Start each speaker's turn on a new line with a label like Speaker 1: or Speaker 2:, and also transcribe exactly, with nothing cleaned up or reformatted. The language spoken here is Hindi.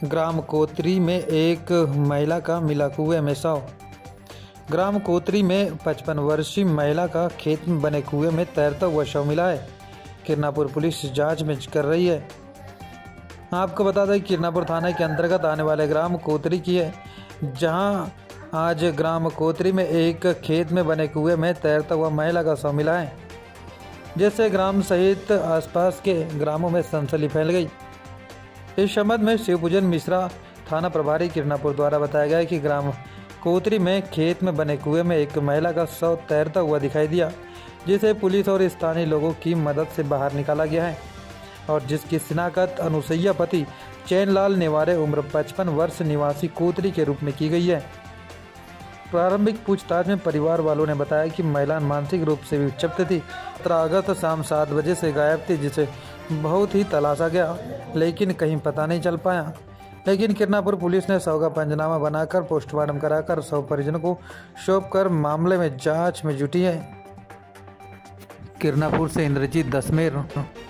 Speaker 1: ग्राम कोतरी में एक महिला का मिला कुएं में शव। ग्राम कोतरी में पचपन वर्षीय महिला का खेत में बने कुएं में तैरता हुआ शव मिला है। किरनापुर पुलिस जांच में कर रही है। आपको बता दें किरनापुर थाने के अंतर्गत आने वाले ग्राम कोतरी की है, जहां आज ग्राम कोतरी में एक खेत में बने कुएं में तैरता हुआ महिला का शव मिला है, जिससे ग्राम सहित आसपास के ग्रामों में सनसनी फैल गई। इस संबंध में शिवपूजन मिश्रा थाना प्रभारी किरनापुर द्वारा बताया गया कि ग्राम कोतरी में खेत में बने कुएं में एक महिला का शव तैरता हुआ दिखाई दिया, जिसे पुलिस और स्थानीय लोगों की मदद से बाहर निकाला गया है और जिसकी शिनाख्त अनुसैया पति चैनलाल नेवारे उम्र पचपन वर्ष निवासी कोतरी के रूप में की गई है। प्रारंभिक पूछताछ में परिवार वालों ने बताया कि महिला मानसिक रूप से विक्षिप्त थी। सत्रह अगस्त शाम सात बजे से गायब थी, जिसे बहुत ही तलाशा गया लेकिन कहीं पता नहीं चल पाया। लेकिन किरनापुर पुलिस ने शव का पंचनामा बनाकर पोस्टमार्टम कराकर शव परिजनों को सौंप कर मामले में जांच में जुटी है। किरनापुर से इंद्रजीत दसमेर।